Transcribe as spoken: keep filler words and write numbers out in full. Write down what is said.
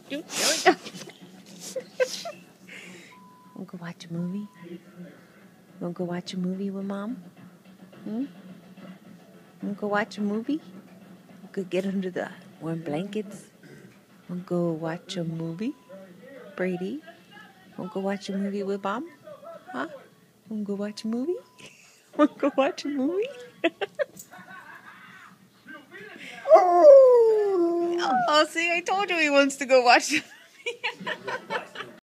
There we go. Wanna go watch a movie? Wanna go watch a movie with Mom? Hmm? Wanna go watch a movie? Go get under the warm blankets? Wanna go watch a movie? Bradie? Wanna go watch a movie with Mom? Huh? Wanna go watch a movie? Wanna go watch a movie? Oh, see, I told you he wants to go watch a movie.